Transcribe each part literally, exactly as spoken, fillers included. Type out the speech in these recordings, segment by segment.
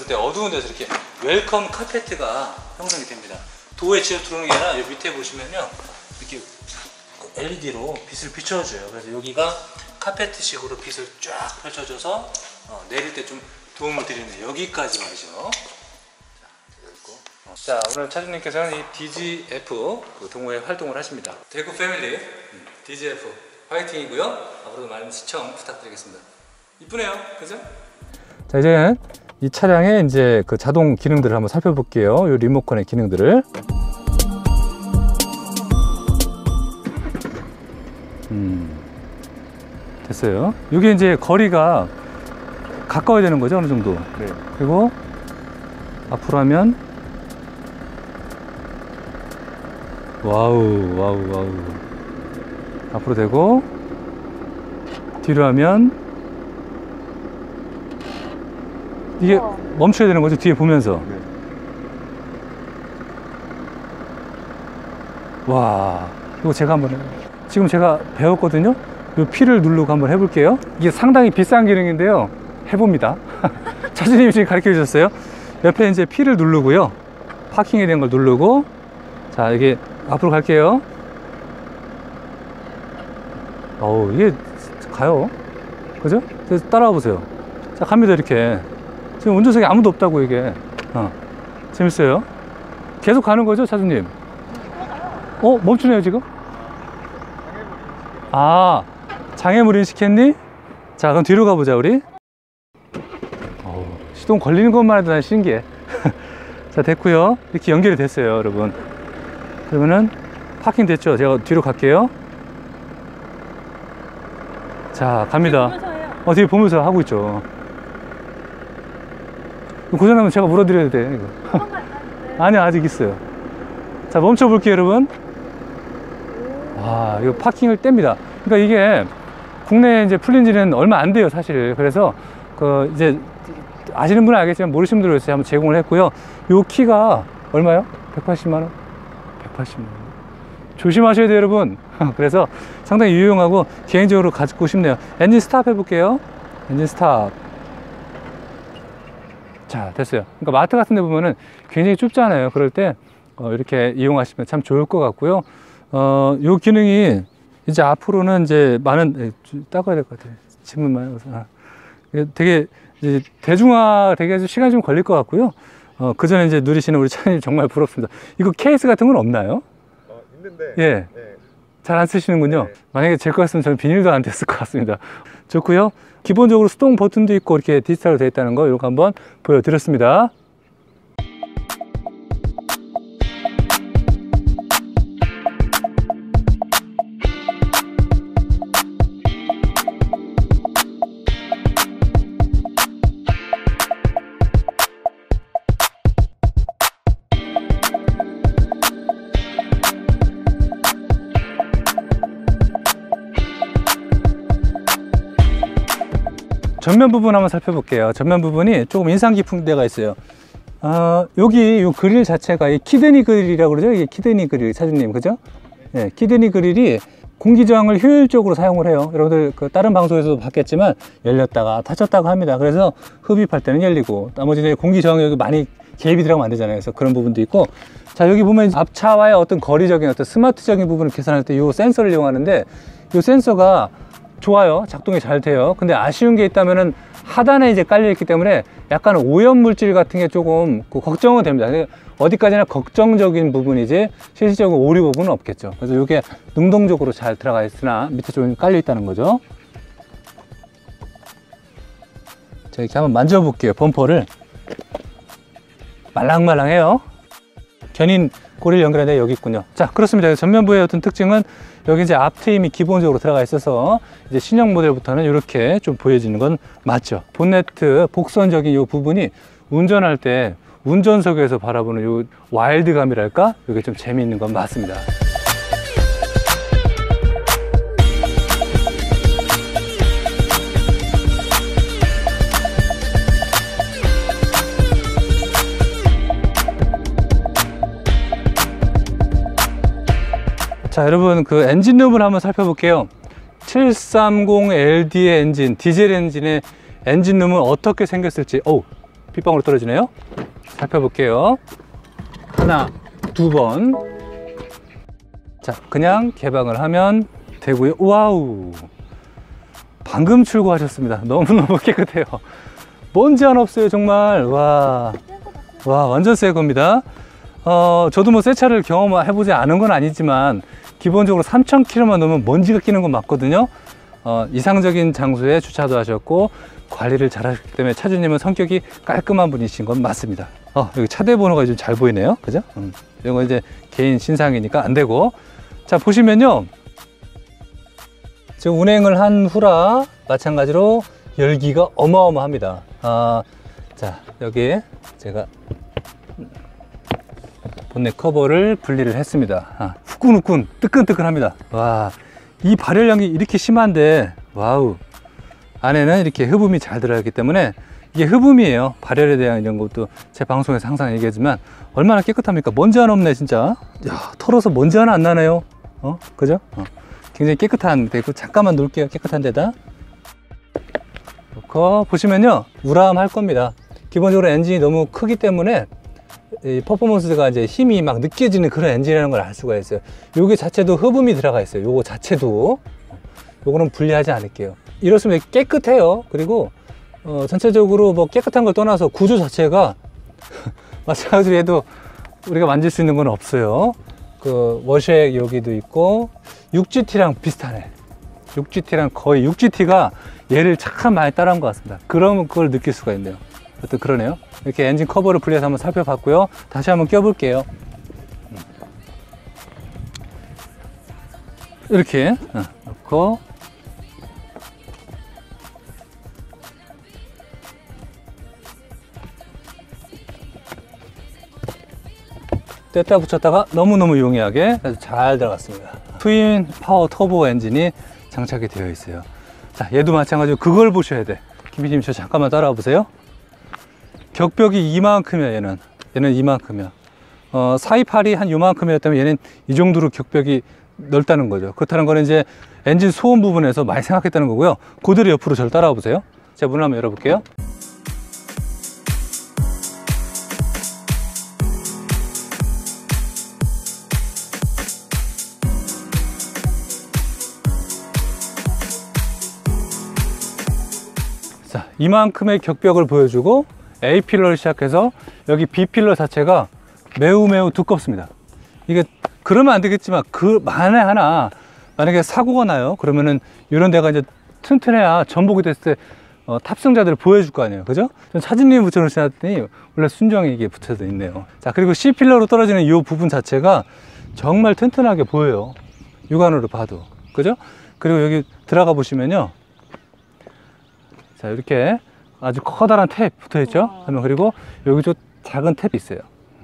때 어두운 데서 이렇게 웰컴 카페트가 형성이 됩니다. 도어에 직접 들어오는 게 아니라 여기 밑에 보시면요, 이렇게 엘이디로 빛을 비춰줘요. 그래서 여기가 카페트식으로 빛을 쫙 펼쳐줘서 어, 내릴 때 좀 도움을 드리는, 여기까지 말이죠. 자, 오늘 차주님께서는 이 디지에프 그 동호회 활동을 하십니다. 대구 패밀리 음, 디지에프 화이팅이고요. 앞으로도 많은 시청 부탁드리겠습니다. 이쁘네요, 그죠? 자, 이제는 이 차량의 이제 그 자동 기능들을 한번 살펴볼게요. 이 리모컨의 기능들을. 음, 됐어요. 이게 이제 거리가 가까워야 되는 거죠, 어느 정도. 네. 그리고 앞으로 하면 와우, 와우, 와우. 앞으로 되고, 뒤로 하면 이게 우와. 멈춰야 되는 거죠, 뒤에 보면서. 네. 와, 이거 제가 한번 해요. 지금 제가 배웠거든요. 이 P를 누르고 한번 해볼게요. 이게 상당히 비싼 기능인데요, 해봅니다. 차주님이 지금 가르쳐 주셨어요. 옆에 이제 P를 누르고요, 파킹에 대한 걸 누르고, 자, 이게 앞으로 갈게요. 어우, 이게 가요, 그죠? 그래서 따라와 보세요. 자, 갑니다. 이렇게 지금 운전석에 아무도 없다고. 이게 어, 재밌어요. 계속 가는 거죠, 차주님? 어, 멈추네요 지금. 아, 장애물 인식했니? 자, 그럼 뒤로 가보자 우리. 어우, 시동 걸리는 것만 해도 난 신기해. 자, 됐고요. 이렇게 연결이 됐어요, 여러분. 그러면은 파킹 됐죠? 제가 뒤로 갈게요. 자, 갑니다. 어, 뒤에 보면서 하고 있죠. 고장나면 제가 물어드려야 돼, 이거. 아니요, 아직 있어요. 자, 멈춰 볼게요, 여러분. 와, 이거 파킹을 뗍니다. 그러니까 이게 국내에 이제 풀린 지는 얼마 안 돼요, 사실. 그래서 그 이제 아시는 분은 알겠지만 모르시는 분들을 위해서 한번 제공을 했고요. 요 키가 얼마요? 백팔십만 원? 백팔십만 원. 조심하셔야 돼요, 여러분. 그래서 상당히 유용하고 개인적으로 가지고 싶네요. 엔진 스탑 해볼게요. 엔진 스탑. 자, 됐어요. 그러니까 마트 같은 데 보면은 굉장히 좁잖아요. 그럴 때 어, 이렇게 이용하시면 참 좋을 것 같고요. 어, 요 기능이 이제 앞으로는 이제 많은, 닦아야 될 것 같아요. 질문 많이 와서. 아, 되게 이제 대중화 되게 시간이 좀 걸릴 것 같고요. 어, 그 전에 이제 누리시는 우리 차장님 정말 부럽습니다. 이거 케이스 같은 건 없나요? 어, 있는데. 예. 네. 잘 안 쓰시는군요. 네. 만약에 제 거 같으면 저는 비닐도 안 됐을 것 같습니다. 좋고요. 기본적으로 수동 버튼도 있고 이렇게 디지털로 되어 있다는 거, 이렇게 한번 보여드렸습니다. 전면 부분 한번 살펴볼게요. 전면 부분이 조금 인상 깊은 데가 있어요. 어, 여기 요 그릴 자체가 이 키드니 그릴이라고 그러죠. 이게 키드니 그릴, 차주님, 그죠? 예, 키드니 그릴이 공기 저항을 효율적으로 사용을 해요. 여러분들 그 다른 방송에서도 봤겠지만 열렸다가 닫혔다가 합니다. 그래서 흡입할 때는 열리고, 나머지 이제 공기 저항 여기 많이 개입이 들어가면 안 되잖아요. 그래서 그런 부분도 있고, 자, 여기 보면 앞차와의 어떤 거리적인 어떤 스마트적인 부분을 계산할 때 이 센서를 이용하는데, 이 센서가 좋아요. 작동이 잘 돼요. 근데 아쉬운 게 있다면은 하단에 이제 깔려 있기 때문에 약간 오염 물질 같은 게 조금 그 걱정은 됩니다. 어디까지나 걱정적인 부분이지 실질적으로 오류 부분은 없겠죠. 그래서 이게 능동적으로 잘 들어가 있으나 밑에 좀 깔려 있다는 거죠. 자, 이렇게 한번 만져볼게요. 범퍼를. 말랑말랑해요. 견인 고리를 연결하는데 여기 있군요. 자, 그렇습니다. 전면부의 어떤 특징은 여기 이제 앞트임이 기본적으로 들어가 있어서 이제 신형 모델부터는 이렇게 좀 보여지는 건 맞죠. 본네트 복선적인 이 부분이 운전할 때 운전석에서 바라보는 이 와일드감이랄까? 이게 좀 재미있는 건 맞습니다. 자, 여러분 그 엔진룸을 한번 살펴볼게요. 칠백삼십 엘디의 엔진, 디젤 엔진의 엔진룸은 어떻게 생겼을지. 오, 빗방울 떨어지네요. 살펴볼게요. 하나, 두 번. 자, 그냥 개방을 하면 되고요. 와우, 방금 출고하셨습니다. 너무너무 깨끗해요. 먼지 하나 없어요. 정말. 와, 와, 완전 새 겁니다. 어, 저도 뭐 새 차를 경험해보지 않은 건 아니지만 기본적으로 삼천 킬로미터만 넘으면 먼지가 끼는 건 맞거든요. 어, 이상적인 장소에 주차도 하셨고 관리를 잘 하셨기 때문에 차주님은 성격이 깔끔한 분이신 건 맞습니다. 어, 여기 차대 번호가 좀 잘 보이네요. 그죠? 음, 이건 이제 개인 신상이니까 안 되고. 자, 보시면요, 지금 운행을 한 후라 마찬가지로 열기가 어마어마합니다. 아, 자, 여기 제가 본넷 커버를 분리를 했습니다. 아, 후끈후끈 뜨끈뜨끈합니다. 와, 이 발열량이 이렇게 심한데, 와우, 안에는 이렇게 흡음이 잘 들어가기 때문에 이게 흡음이에요. 발열에 대한 이런 것도 제 방송에서 항상 얘기하지만 얼마나 깨끗합니까? 먼지 하나 없네 진짜. 야, 털어서 먼지 하나 안 나네요. 어, 그죠? 어. 굉장히 깨끗한 데고, 잠깐만 놓을게요. 깨끗한 데다 놓고 보시면요, 우람할 겁니다. 기본적으로 엔진이 너무 크기 때문에 이 퍼포먼스가 이제 힘이 막 느껴지는 그런 엔진이라는 걸 알 수가 있어요. 요게 자체도 흡음이 들어가 있어요. 요거 자체도. 요거는 분리하지 않을게요. 이렇으면 깨끗해요. 그리고 어, 전체적으로 뭐 깨끗한 걸 떠나서 구조 자체가 마찬가지로 해도 우리가 만질 수 있는 건 없어요. 그 워셔액 여기도 있고 육 지티랑 비슷하네. 육 지티랑 거의 육 지티가 얘를 참 많이 따라한 것 같습니다. 그런 걸 느낄 수가 있네요. 어떤 그러네요. 이렇게 엔진 커버를 분리해서 한번 살펴봤고요. 다시 한번 껴볼게요. 이렇게 넣고 뗐다 붙였다가 너무너무 용이하게 잘 들어갔습니다. 트윈 파워 터보 엔진이 장착이 되어 있어요. 자, 얘도 마찬가지로 그걸 보셔야 돼. 김비님, 저 잠깐만 따라와 보세요. 격벽이 이만큼이야. 얘는 얘는 이만큼이야. 어, 사이팔이 한 요만큼이었다면 얘는 이 정도로 격벽이 넓다는 거죠. 그렇다는 거는 이제 엔진 소음 부분에서 많이 생각했다는 거고요. 그대로 옆으로 저를 따라와 보세요. 제가 문을 한번 열어볼게요. 자, 이만큼의 격벽을 보여주고 A 필러를 시작해서 여기 B 필러 자체가 매우 매우 두껍습니다. 이게 그러면 안 되겠지만 그 만에 하나 만약에 사고가 나요. 그러면은 이런 데가 이제 튼튼해야 전복이 됐을 때 어, 탑승자들을 보여줄 거 아니에요. 그죠? 전 차주님이 붙여놓으셨더니 원래 순정이 이게 붙여져 있네요. 자, 그리고 C 필러로 떨어지는 이 부분 자체가 정말 튼튼하게 보여요. 육안으로 봐도. 그죠? 그리고 여기 들어가 보시면요, 자, 이렇게 아주 커다란 탭 붙어 있죠. 그리고 여기 좀 작은 탭이 있어요.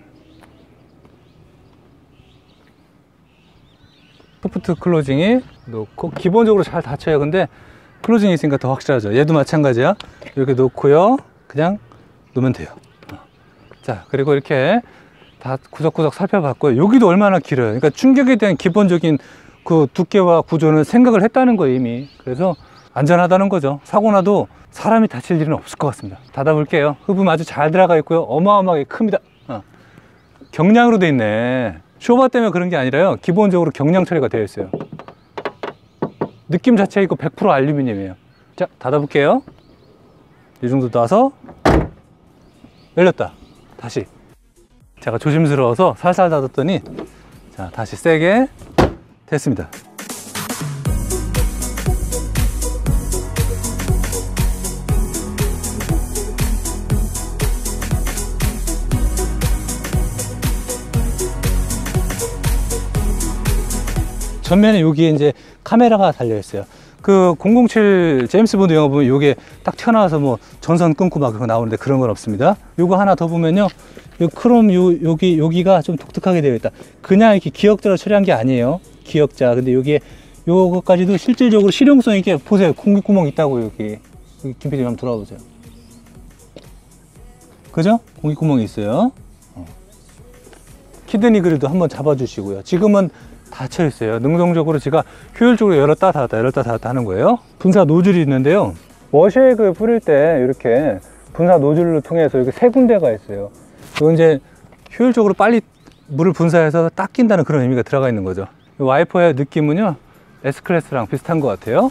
소프트 클로징이 놓고 기본적으로 잘 닫혀요. 근데 클로징이 있으니까 더 확실하죠. 얘도 마찬가지야. 이렇게 놓고요, 그냥 놓으면 돼요. 자, 그리고 이렇게 다 구석구석 살펴봤고요. 여기도 얼마나 길어요. 그러니까 충격에 대한 기본적인 그 두께와 구조는 생각을 했다는 거예요, 이미. 그래서 안전하다는 거죠. 사고 나도 사람이 다칠 일은 없을 것 같습니다. 닫아볼게요. 흡음 아주 잘 들어가 있고요. 어마어마하게 큽니다. 어. 경량으로 돼 있네. 쇼바 때문에 그런 게 아니라요, 기본적으로 경량 처리가 되어 있어요. 느낌 자체가 있고 백 퍼센트 알루미늄이에요. 자, 닫아볼게요. 이 정도 놔서 열렸다. 다시 제가 조심스러워서 살살 닫았더니, 자, 다시 세게 됐습니다. 전면에 여기에 이제 카메라가 달려 있어요. 그 공공칠 제임스 본드 영화 보면 요게 딱 튀어나와서 뭐 전선 끊고 막 그거 나오는데 그런 건 없습니다. 요거 하나 더 보면요, 요 크롬 요 여기 여기가 좀 독특하게 되어 있다. 그냥 이렇게 기역자로 처리한 게 아니에요. 기역자. 근데 여기에 요거까지도 실질적으로 실용성 있게 보세요. 공기구멍 있다고. 여기 여기 김피디님 한번 돌아와 보세요. 그죠? 공기구멍이 있어요. 어. 키드니 그릴도 한번 잡아주시고요. 지금은 닫혀 있어요. 능동적으로 제가 효율적으로 열었다 닫았다 열었다 닫았다 하는 거예요. 분사 노즐이 있는데요, 워셔액을 뿌릴 때 이렇게 분사 노즐을 통해서 이렇게 세 군데가 있어요. 이거 이제 효율적으로 빨리 물을 분사해서 닦인다는 그런 의미가 들어가 있는 거죠. 이 와이퍼의 느낌은요, S클래스랑 비슷한 것 같아요.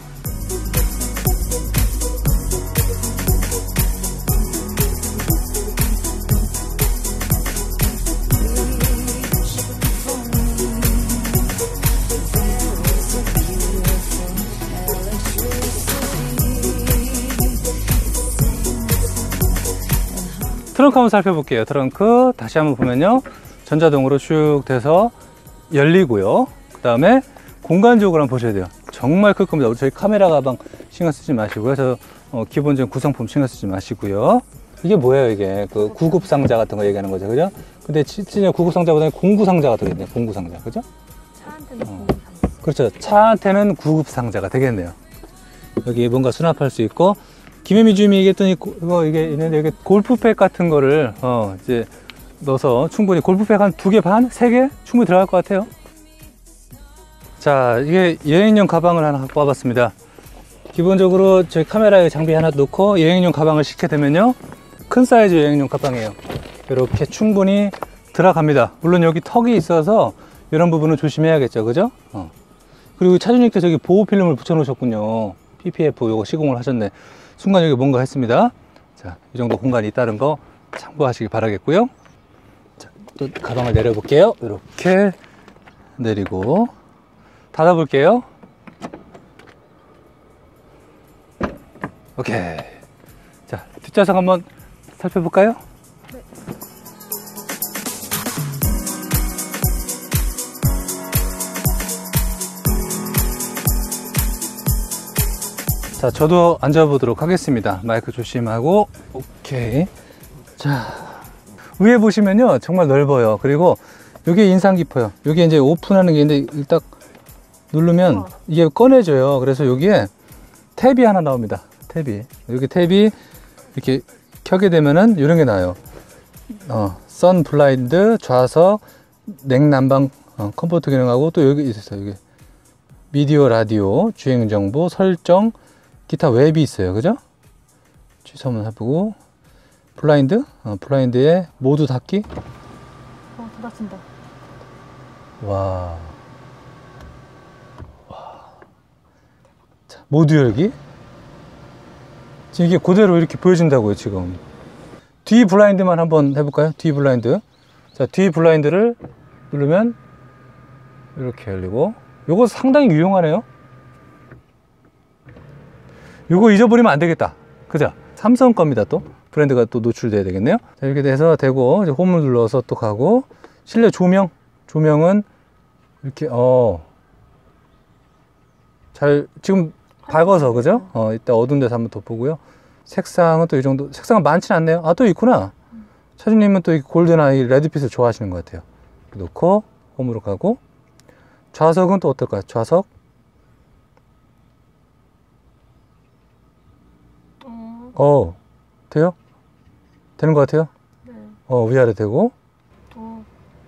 트렁크 한번 살펴볼게요. 트렁크 다시 한번 보면요, 전자동으로 쭉 돼서 열리고요. 그 다음에 공간적으로 한번 보셔야 돼요. 정말 클 겁니다. 저희 카메라 가방 신경 쓰지 마시고요. 저 어, 기본적인 구성품 신경 쓰지 마시고요. 이게 뭐예요? 이게 그 구급 상자 같은 거 얘기하는 거죠, 그죠? 근데 진짜 구급 상자보다는 공구 상자가 되겠네요. 공구 상자, 그죠? 차한테는 어. 공구 상자. 그렇죠. 차한테는 구급 상자가 되겠네요. 여기 뭔가 수납할 수 있고, 김혜미 주임이 얘기했던 이거 이게 있는데, 여기 골프백 같은 거를 어 이제 넣어서 충분히 골프백 한 두 개 반, 세 개 충분히 들어갈 것 같아요. 자, 이게 여행용 가방을 하나 갖고 와봤습니다. 기본적으로 저희 카메라에 장비 하나 놓고 여행용 가방을 싣게 되면요, 큰 사이즈 여행용 가방이에요. 이렇게 충분히 들어갑니다. 물론 여기 턱이 있어서 이런 부분은 조심해야겠죠, 그죠? 어. 그리고 차주님께서 저기 보호 필름을 붙여 놓으셨군요. 피피에프 요거 시공을 하셨네. 순간 여기 뭔가 했습니다. 자, 이 정도 공간이 있다는 거 참고하시기 바라겠고요. 자, 또 가방을 내려볼게요. 이렇게 내리고 닫아볼게요. 오케이. 자, 뒷좌석 한번 살펴볼까요? 네. 자, 저도 앉아보도록 하겠습니다. 마이크 조심하고. 오케이. 자, 위에 보시면요, 정말 넓어요. 그리고 이게 인상 깊어요. 여기 이제 오픈하는 게 있는데, 딱 누르면 이게 꺼내져요. 그래서 여기에 탭이 하나 나옵니다. 탭이. 여기 탭이 이렇게 켜게 되면은 이런 게 나와요. 어, 선 블라인드, 좌석, 냉난방, 어, 컴포트 기능하고, 또 여기 있어요. 여기 미디어, 라디오, 주행 정보, 설정, 기타 웹이 있어요. 그죠? 취소 한번 해보고, 블라인드, 어, 블라인드에 모두 닫기. 어, 닫힌다. 와. 와. 자, 모두 열기. 지금 이게 그대로 이렇게 보여진다고요, 지금. 뒤 블라인드만 한번 해볼까요? 뒤 블라인드. 자, 뒤 블라인드를 누르면 이렇게 열리고, 요거 상당히 유용하네요. 요거 잊어버리면 안 되겠다. 그죠? 삼성 겁니다, 또. 브랜드가 또 노출돼야 되겠네요. 자, 이렇게 돼서 되고, 이제 홈을 눌러서 또 가고, 실내 조명. 조명은 이렇게, 어. 잘, 지금 밝아서, 그죠? 어, 이따 어두운 데서 한번 더 보고요. 색상은 또 이 정도, 색상은 많진 않네요. 아, 또 있구나. 차주님은 또 이 골드나 이 레드빛을 좋아하시는 것 같아요. 이렇게 놓고, 홈으로 가고, 좌석은 또 어떨까요? 좌석. 어, 어, 돼요? 되는 것 같아요? 네. 어, 위아래 되고. 어,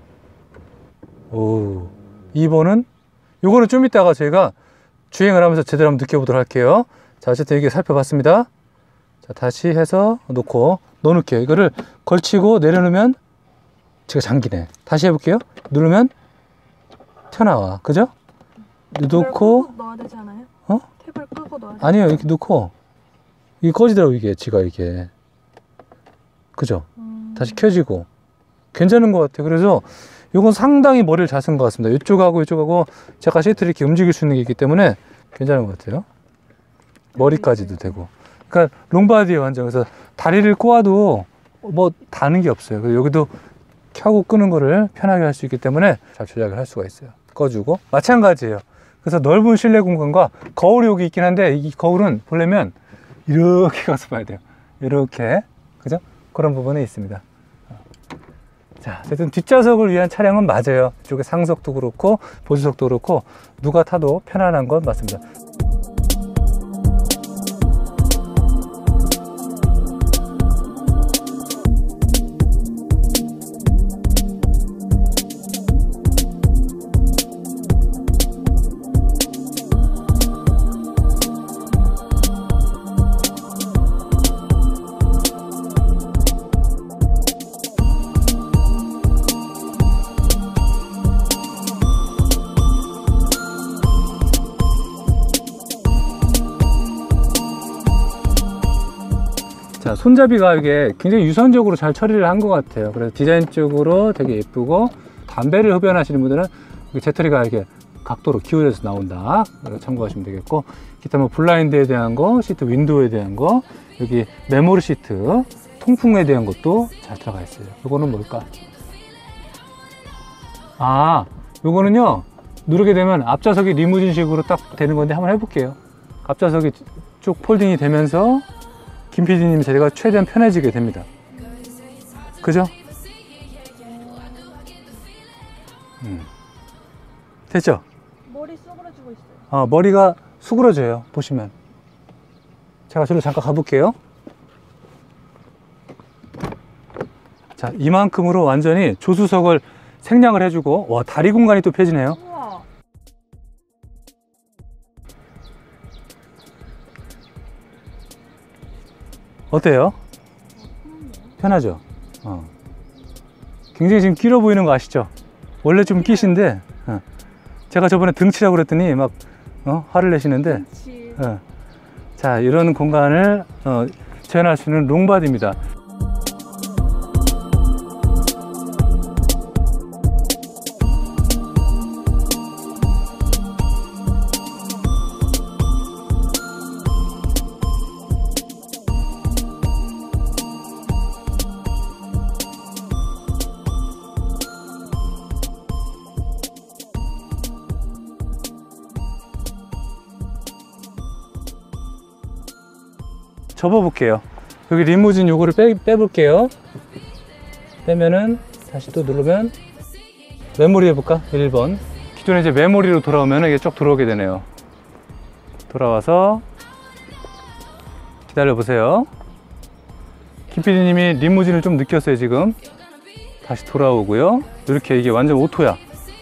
오, 이 번은, 요거는 좀 이따가 저희가 주행을 하면서 제대로 한번 느껴보도록 할게요. 자, 어쨌든 이게 살펴봤습니다. 자, 다시 해서 놓고, 넣어놓을게요. 이거를 걸치고 내려놓으면, 제가 잠기네. 다시 해볼게요. 누르면, 튀어나와. 그죠? 놓고, 탭을 끄고 넣어야 되지 않아요? 어? 탭을 끄고 넣어야 되지 아니요, 이렇게 놓고, 이게 꺼지더라고, 이게, 지가 이게. 그죠? 음... 다시 켜지고. 괜찮은 것 같아요. 그래서 이건 상당히 머리를 잘 쓴 것 같습니다. 이쪽하고 이쪽하고 제가 시트를 이렇게 움직일 수 있는 게 있기 때문에 괜찮은 것 같아요. 머리까지도 되고. 그러니까 롱바디에 완전. 그래서 다리를 꼬아도 뭐 다는 게 없어요. 그래서 여기도 켜고 끄는 거를 편하게 할 수 있기 때문에 잘 조작을 할 수가 있어요. 꺼주고. 마찬가지예요. 그래서 넓은 실내 공간과 거울이 여기 있긴 한데, 이 거울은 보려면 이렇게 가서 봐야 돼요. 이렇게. 그죠? 그런 부분이 있습니다. 자, 어쨌든 뒷좌석을 위한 차량은 맞아요. 이쪽에 상석도 그렇고 보조석도 그렇고 누가 타도 편안한 건 맞습니다. 자, 손잡이가 이게 굉장히 유선적으로 잘 처리를 한 것 같아요. 그래서 디자인적으로 되게 예쁘고, 담배를 흡연하시는 분들은 재터리가 이렇게 각도로 기울여서 나온다. 참고하시면 되겠고, 기타 뭐 블라인드에 대한 거, 시트 윈도우에 대한 거, 여기 메모리 시트, 통풍에 대한 것도 잘 들어가 있어요. 이거는 뭘까? 아, 요거는요, 누르게 되면 앞좌석이 리무진식으로 딱 되는 건데 한번 해볼게요. 앞좌석이 쭉 폴딩이 되면서 김 피디님 자리가 최대한 편해지게 됩니다. 그죠? 음. 됐죠? 머리 쏘그러지고 있어요. 아, 머리가 수그러져요. 보시면. 제가 저로 잠깐 가볼게요. 자, 이만큼으로 완전히 조수석을 생략을 해주고, 와, 다리 공간이 또 펴지네요. 우와. 어때요? 편하죠? 어. 굉장히 지금 길어 보이는 거 아시죠? 원래 좀 끼신데, 어. 제가 저번에 등치라고 그랬더니 막 어? 화를 내시는데, 그렇지. 어. 자, 이런 공간을 어, 재현할 수 있는 롱바디입니다. 접어볼게요. 여기 리무진 요거를 빼, 빼볼게요. 빼면은 다시 또 누르면 메모리 해볼까? 일 번. 기존에 이제 메모리로 돌아오면 이게 쭉 들어오게 되네요. 돌아와서 기다려보세요. 김피디님이 리무진을 좀 느꼈어요. 지금 다시 돌아오고요. 이렇게 이게 완전 오토야.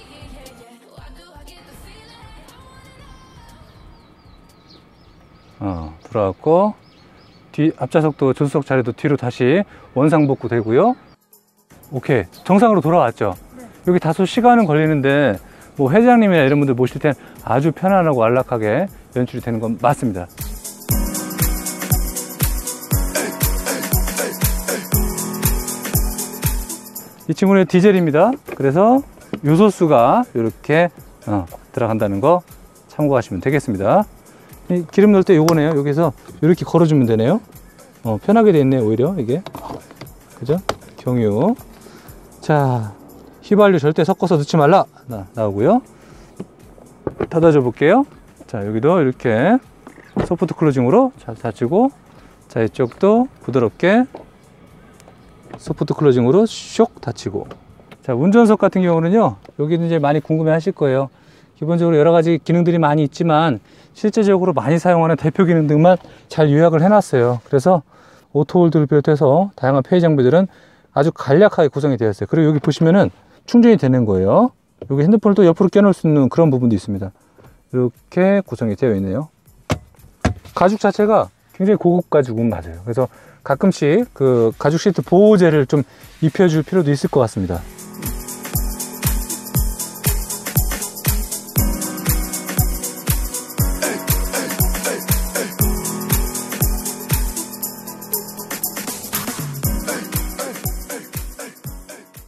어, 돌아왔고, 뒤 앞좌석도 조수석 자리도 뒤로 다시 원상복구 되고요. 오케이, 정상으로 돌아왔죠. 네. 여기 다소 시간은 걸리는데 뭐 회장님이나 이런 분들 모실 땐 아주 편안하고 안락하게 연출이 되는 건 맞습니다. 이 친구는 디젤입니다. 그래서 요소수가 이렇게 어, 들어간다는 거 참고하시면 되겠습니다. 이 기름 넣을 때 요거네요. 여기서 이렇게 걸어주면 되네요. 어, 편하게 돼 있네요. 오히려 이게, 그죠? 경유. 자, 휘발유 절대 섞어서 넣지 말라 나, 나오고요. 닫아줘 볼게요. 자, 여기도 이렇게 소프트 클로징으로 잘 닫히고, 자, 이쪽도 부드럽게 소프트 클로징으로 쇽 닫히고. 자, 운전석 같은 경우는요, 여기는 이제 많이 궁금해 하실 거예요. 기본적으로 여러 가지 기능들이 많이 있지만 실제적으로 많이 사용하는 대표 기능 등만 잘 요약을 해놨어요. 그래서 오토홀드를 비롯해서 다양한 페이 장비들은 아주 간략하게 구성이 되어 있어요. 그리고 여기 보시면은 충전이 되는 거예요. 여기 핸드폰을 또 옆으로 껴놓을 수 있는 그런 부분도 있습니다. 이렇게 구성이 되어 있네요. 가죽 자체가 굉장히 고급 가죽은 맞아요. 그래서 가끔씩 그 가죽 시트 보호제를 좀 입혀줄 필요도 있을 것 같습니다.